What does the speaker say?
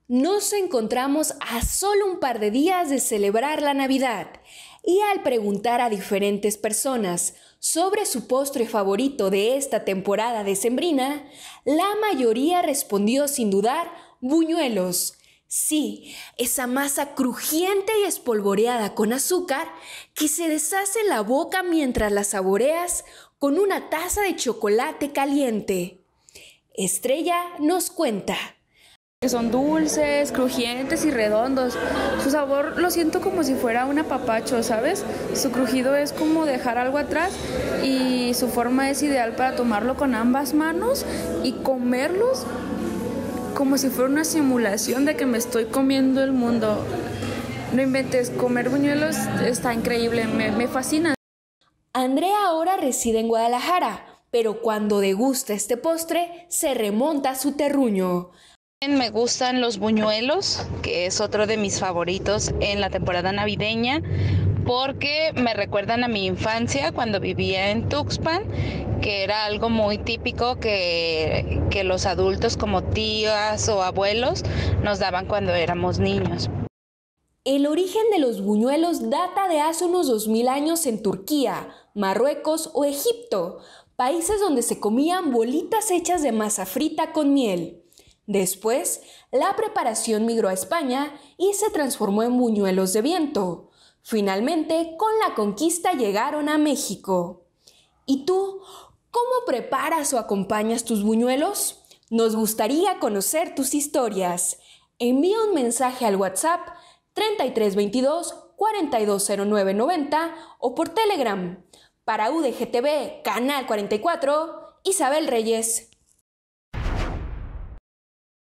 Nos encontramos a solo un par de días de celebrar la Navidad y al preguntar a diferentes personas sobre su postre favorito de esta temporada decembrina, la mayoría respondió sin dudar buñuelos. Sí, esa masa crujiente y espolvoreada con azúcar que se deshace en la boca mientras la saboreas con una taza de chocolate caliente. Estrella nos cuenta. Que son dulces, crujientes y redondos. Su sabor lo siento como si fuera un apapacho, ¿sabes? Su crujido es como dejar algo atrás y su forma es ideal para tomarlo con ambas manos y comerlos como si fuera una simulación de que me estoy comiendo el mundo. No inventes, comer buñuelos está increíble, me fascina. Andrea ahora reside en Guadalajara, pero cuando degusta este postre se remonta a su terruño. Me gustan los buñuelos, que es otro de mis favoritos en la temporada navideña, porque me recuerdan a mi infancia cuando vivía en Tuxpan, que era algo muy típico que los adultos como tías o abuelos nos daban cuando éramos niños. El origen de los buñuelos data de hace unos 2000 años en Turquía, Marruecos o Egipto, países donde se comían bolitas hechas de masa frita con miel. Después, la preparación migró a España y se transformó en buñuelos de viento. Finalmente, con la conquista llegaron a México. ¿Y tú, cómo preparas o acompañas tus buñuelos? Nos gustaría conocer tus historias. Envía un mensaje al WhatsApp 3322 420990 o por Telegram. Para UDGTV, Canal 44, Isabel Reyes.